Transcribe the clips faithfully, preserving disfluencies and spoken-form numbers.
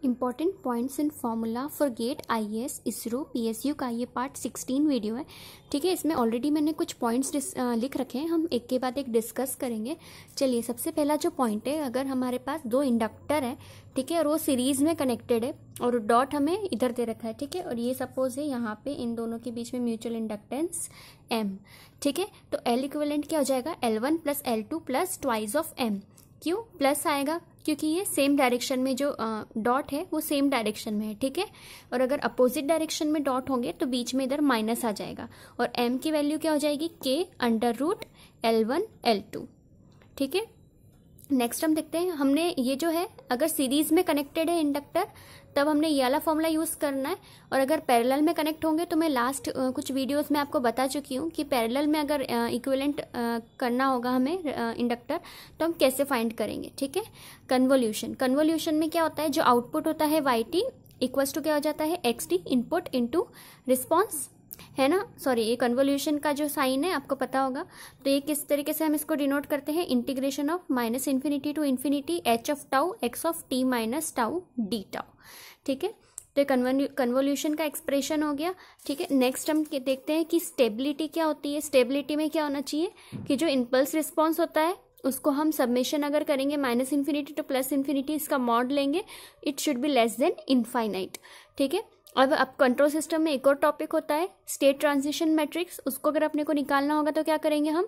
Important points in formula for GATE IAS ISRO PSU का ये part sixteen video है। ठीक है, इसमें ऑलरेडी मैंने कुछ पॉइंट्स लिख रखे हैं, हम एक के बाद एक डिस्कस करेंगे। चलिए, सबसे पहला जो पॉइंट है, अगर हमारे पास दो इंडक्टर है, ठीक है, और वो सीरीज में कनेक्टेड है और डॉट हमें इधर दे रखा है, ठीक है, और ये सपोज है यहाँ पे इन दोनों के बीच में म्यूचुअल इंडक्टेंस एम, ठीक है, तो एल इक्विवेलेंट क्या हो जाएगा, L one plus L two plus twice of M. क्यों प्लस आएगा? क्योंकि ये सेम डायरेक्शन में जो डॉट है वो सेम डायरेक्शन में है, ठीक है, और अगर अपोजिट डायरेक्शन में डॉट होंगे तो बीच में इधर माइनस आ जाएगा और m की वैल्यू क्या हो जाएगी, k under root L one L two. ठीक है, नेक्स्ट हम देखते हैं, हमने ये जो है अगर सीरीज में कनेक्टेड है इंडक्टर तब हमने ये वाला फॉर्मूला यूज़ करना है, और अगर पैरेलल में कनेक्ट होंगे तो मैं लास्ट कुछ वीडियोस में आपको बता चुकी हूँ कि पैरेलल में अगर इक्विवेलेंट करना होगा हमें इंडक्टर तो हम कैसे फाइंड करेंगे। ठीक है, कन्वोल्यूशन, कन्वोल्यूशन में क्या होता है, जो आउटपुट होता है वाई टी इक्वल्स टू क्या हो जाता है, X T input into response, है ना, सॉरी ये कन्वोल्यूशन का जो साइन है आपको पता होगा, तो ये किस तरीके से हम इसको डिनोट करते हैं, integration of minus infinity to infinity H of tau X of T minus tau D tau. ठीक है, तो ये कन्वोल्यूशन का एक्सप्रेशन हो गया। ठीक है, नेक्स्ट हम देखते हैं कि स्टेबिलिटी क्या होती है। स्टेबिलिटी में क्या होना चाहिए कि जो इम्पल्स रिस्पॉन्स होता है उसको हम सबमिशन अगर करेंगे minus infinity to plus infinity, इसका मॉड लेंगे, it should be less than infinite. ठीक है, अब अब कंट्रोल सिस्टम में एक और टॉपिक होता है स्टेट ट्रांजिशन मैट्रिक्स, उसको अगर अपने को निकालना होगा तो क्या करेंगे हम,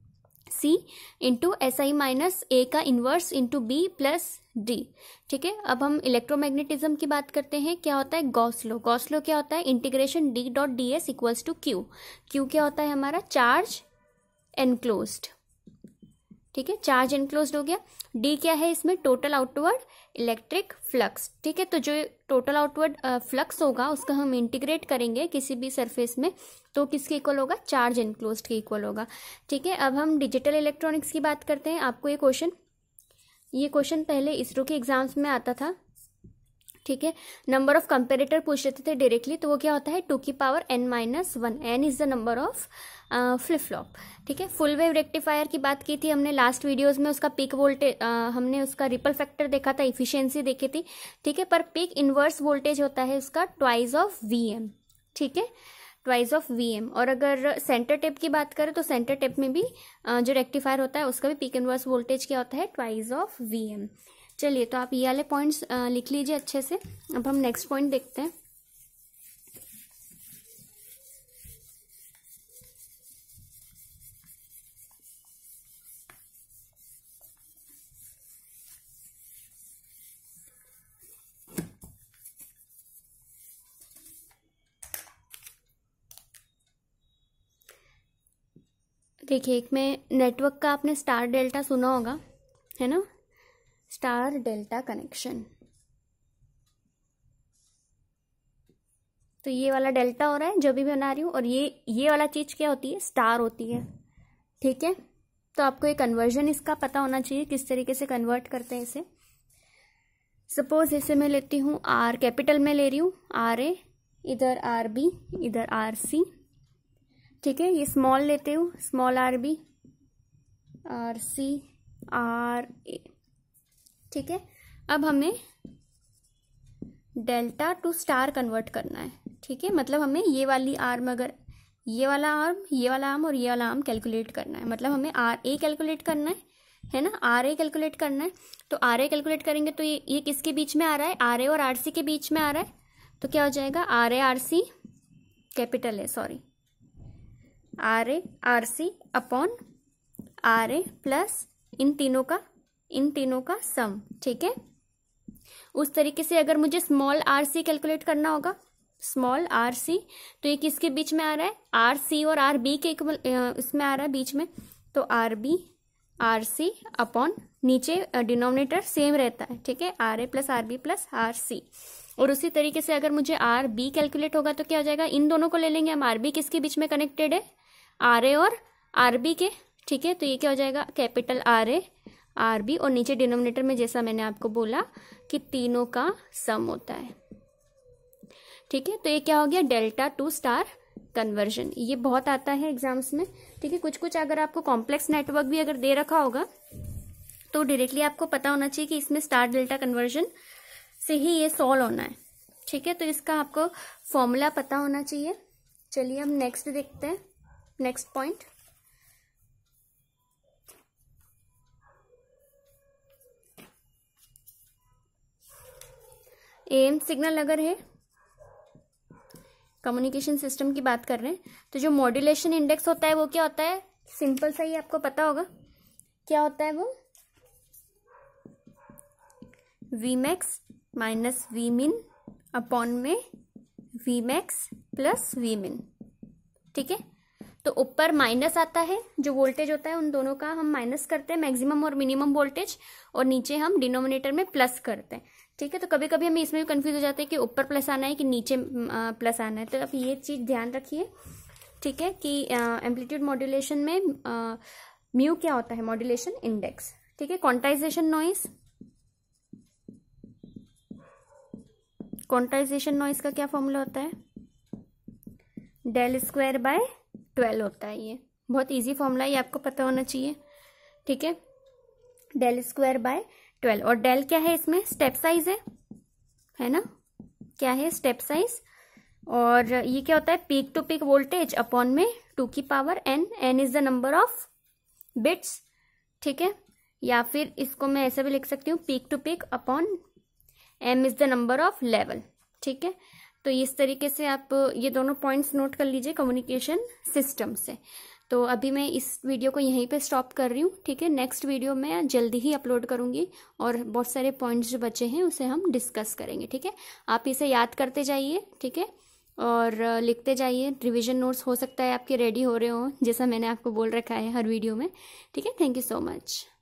C into S I minus A का inverse into B plus D. ठीक है, अब हम इलेक्ट्रोमैग्नेटिज्म की बात करते हैं, क्या होता है गॉस लॉ। गॉस लॉ क्या होता है, integration D dot D S equals to Q. Q क्या होता है हमारा, चार्ज एनक्लोज्ड। ठीक है, चार्ज एनक्लोज्ड हो गया। डी क्या है इसमें, टोटल आउटवर्ड इलेक्ट्रिक फ्लक्स। ठीक है, तो जो टोटल आउटवर्ड फ्लक्स होगा उसका हम इंटीग्रेट करेंगे किसी भी सरफेस में तो किसके इक्वल होगा, चार्ज एनक्लोज्ड के इक्वल होगा। ठीक है, अब हम डिजिटल इलेक्ट्रॉनिक्स की बात करते हैं। आपको ये क्वेश्चन ये क्वेश्चन पहले इसरो के एग्जाम्स में आता था। ठीक है, नंबर ऑफ कंपेरेटर पूछ लेते थे डायरेक्टली, तो वो क्या होता है, टू की power N minus one, N is the number of flip flop. ठीक है, फुल वेव रेक्टिफायर की बात की थी हमने लास्ट वीडियोस में, उसका पीक वोल्टेज हमने उसका रिपल फैक्टर देखा था, इफिशियंसी देखी थी। ठीक है, पर पीक इनवर्स वोल्टेज होता है उसका ट्वाइस ऑफ वी एम। ठीक है, ट्वाइस ऑफ वी एम। और अगर सेंटर टेप की बात करें तो सेंटर टेप में भी जो रेक्टिफायर होता है उसका भी पीक इनवर्स वोल्टेज क्या होता है, ट्वाइस ऑफ वी एम। चलिए, तो आप ये वाले पॉइंट्स लिख लीजिए अच्छे से। अब हम नेक्स्ट पॉइंट देखते हैं। देखिए, एक में नेटवर्क का आपने स्टार डेल्टा सुना होगा, है ना, स्टार डेल्टा कनेक्शन। तो ये वाला डेल्टा हो रहा है जो भी बना रही हूँ, और ये ये वाला चीज क्या होती है, स्टार होती है। ठीक है, तो आपको ये कन्वर्जन इसका पता होना चाहिए, किस तरीके से कन्वर्ट करते हैं इसे। सपोज इसे मैं लेती हूँ आर, कैपिटल में ले रही हूँ, आर ए, इधर आर बी, इधर आर सी। ठीक है, ये स्मॉल लेते हूँ, small R B, R C, R A. ठीक है, अब हमें डेल्टा टू स्टार कन्वर्ट करना है। ठीक है, मतलब हमें ये वाली आर्म, अगर ये वाला आर्म, ये वाला आर्म और ये वाला आर्म कैलकुलेट करना है, मतलब हमें आर ए कैलकुलेट करना है, है ना, आर ए कैलकुलेट करना है। तो आर ए कैलकुलेट करेंगे तो ये ये किसके बीच में आ रहा है, आर ए और आर सी के बीच में आ रहा है, तो क्या हो जाएगा, R A R C, capital है sorry, R A R C upon R A plus इन तीनों का इन तीनों का सम। ठीक है, उस तरीके से अगर मुझे स्मॉल आर सी कैलकुलेट करना होगा, स्मॉल आर सी, तो ये किसके बीच में आ रहा है, आर सी और आर बी के इसमें आ रहा है बीच में, तो R B R C upon नीचे डिनोमिनेटर सेम रहता है। ठीक है, R A plus R B plus R C. और उसी तरीके से अगर मुझे आर बी कैलकुलेट होगा तो क्या हो जाएगा, इन दोनों को ले लेंगे हम, आर बी किसके बीच में कनेक्टेड है, आर ए और आर बी के। ठीक है, तो ये क्या हो जाएगा, capital R A R B, और नीचे डिनोमिनेटर में जैसा मैंने आपको बोला कि तीनों का सम होता है। ठीक है, तो ये क्या हो गया, डेल्टा टू स्टार कन्वर्जन। ये बहुत आता है एग्जाम्स में। ठीक है, कुछ कुछ अगर आपको कॉम्प्लेक्स नेटवर्क भी अगर दे रखा होगा तो डायरेक्टली आपको पता होना चाहिए कि इसमें स्टार डेल्टा कन्वर्जन से ही ये सॉल्व होना है, ठीक है। तो इसका आपको फॉर्मूला पता होना चाहिए। चलिए हम नेक्स्ट देखते हैं, नेक्स्ट पॉइंट। एम सिग्नल अगर है, कम्युनिकेशन सिस्टम की बात कर रहे हैं, तो जो मॉड्यूलेशन इंडेक्स होता है वो क्या होता है, सिंपल सा ही आपको पता होगा क्या होता है वो, V max minus V min upon में V max plus V min, ठीक है। तो ऊपर माइनस आता है, जो वोल्टेज होता है उन दोनों का हम माइनस करते हैं, मैक्सिमम और मिनिमम वोल्टेज, और नीचे हम डिनोमिनेटर में प्लस करते हैं, ठीक है। तो कभी कभी हमें इसमें भी कंफ्यूज हो जाते हैं कि ऊपर प्लस आना है कि नीचे प्लस आना है। तो अब ये चीज़ ध्यान रखिए, ठीक है, कि एम्पलीट्यूड मॉड्यूलेशन में म्यू क्या होता है, मॉड्यूलेशन इंडेक्स, ठीक है। क्वांटाइजेशन नॉइस, क्वांटाइजेशन नॉइस का क्या फॉर्मूला होता है, डेल स्क्वायर बाय ट्वेल्व होता है। ये बहुत इजी फॉर्मूला, ये आपको पता होना चाहिए, ठीक है। डेल स्क्वायर बाय ट्वेल्व, और डेल क्या है इसमें, स्टेप साइज है है ना, क्या है, स्टेप साइज। और ये क्या होता है, peak to peak voltage upon में टू की power N, N is the number of bits, ठीक है। या फिर इसको मैं ऐसा भी लिख सकती हूँ, peak to peak upon M is the number of level, ठीक है। तो इस तरीके से आप ये दोनों पॉइंट्स नोट कर लीजिए कम्युनिकेशन सिस्टम से। तो अभी मैं इस वीडियो को यहीं पे स्टॉप कर रही हूँ, ठीक है। नेक्स्ट वीडियो में जल्दी ही अपलोड करूँगी और बहुत सारे पॉइंट्स जो बचे हैं उसे हम डिस्कस करेंगे, ठीक है। आप इसे याद करते जाइए, ठीक है, और लिखते जाइए। रिवीजन नोट्स हो सकता है आपके रेडी हो रहे हो, जैसा मैंने आपको बोल रखा है हर वीडियो में, ठीक है। Thank you so much.